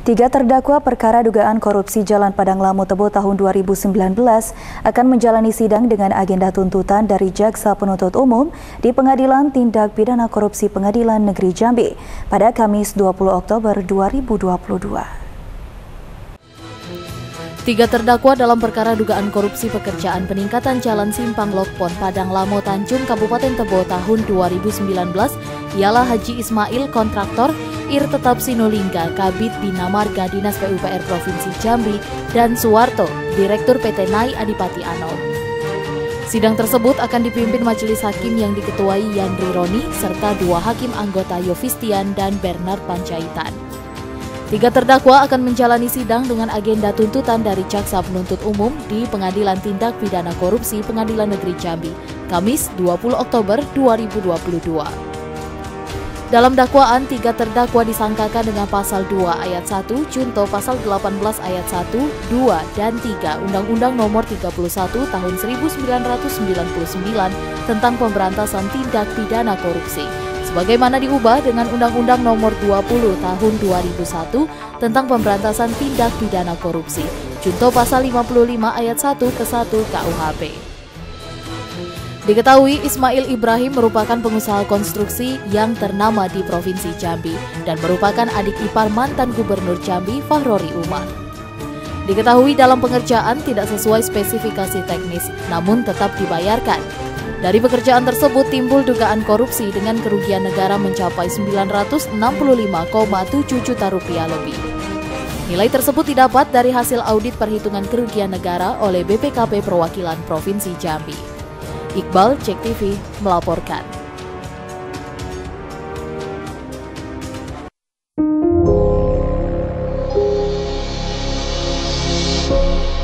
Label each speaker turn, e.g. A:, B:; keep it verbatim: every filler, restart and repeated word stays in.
A: Tiga terdakwa perkara dugaan korupsi Jalan Padang Lamu Tebo tahun dua ribu sembilan belas akan menjalani sidang dengan agenda tuntutan dari Jaksa Penuntut Umum di Pengadilan Tindak Pidana Korupsi Pengadilan Negeri Jambi pada Kamis dua puluh Oktober dua ribu dua puluh dua.
B: Tiga terdakwa dalam perkara dugaan korupsi pekerjaan peningkatan jalan Simpang Lokpon Padang Lamo Tanjung Kabupaten Tebo tahun dua ribu sembilan belas ialah Haji Ismail kontraktor, Ir Tetap Sinulingga Kabid Bina Marga Dinas P U P R Provinsi Jambi, dan Suwarto, Direktur P T Nai Adipati Anom. Sidang tersebut akan dipimpin majelis hakim yang diketuai Yandri Roni serta dua hakim anggota Yofistian dan Bernard Panjaitan. Tiga terdakwa akan menjalani sidang dengan agenda tuntutan dari Jaksa Penuntut Umum di Pengadilan Tindak Pidana Korupsi Pengadilan Negeri Jambi, Kamis dua puluh Oktober dua ribu dua puluh dua. Dalam dakwaan, tiga terdakwa disangkakan dengan pasal dua ayat satu, junto pasal delapan belas ayat satu, dua, dan tiga Undang-Undang Nomor tiga puluh satu Tahun seribu sembilan ratus sembilan puluh sembilan tentang Pemberantasan Tindak Pidana Korupsi, sebagaimana diubah dengan Undang-Undang Nomor dua puluh Tahun dua ribu satu tentang Pemberantasan Tindak Pidana Korupsi, junto pasal lima puluh lima ayat satu ke satu K U H P. Diketahui Ismail Ibrahim merupakan pengusaha konstruksi yang ternama di Provinsi Jambi dan merupakan adik ipar mantan Gubernur Jambi Fahrori Umar. Diketahui dalam pengerjaan tidak sesuai spesifikasi teknis, namun tetap dibayarkan. Dari pekerjaan tersebut timbul dugaan korupsi dengan kerugian negara mencapai sembilan ratus enam puluh lima koma tujuh juta rupiah lebih. Nilai tersebut didapat dari hasil audit perhitungan kerugian negara oleh B P K P Perwakilan Provinsi Jambi. Iqbal, Cek T V, melaporkan.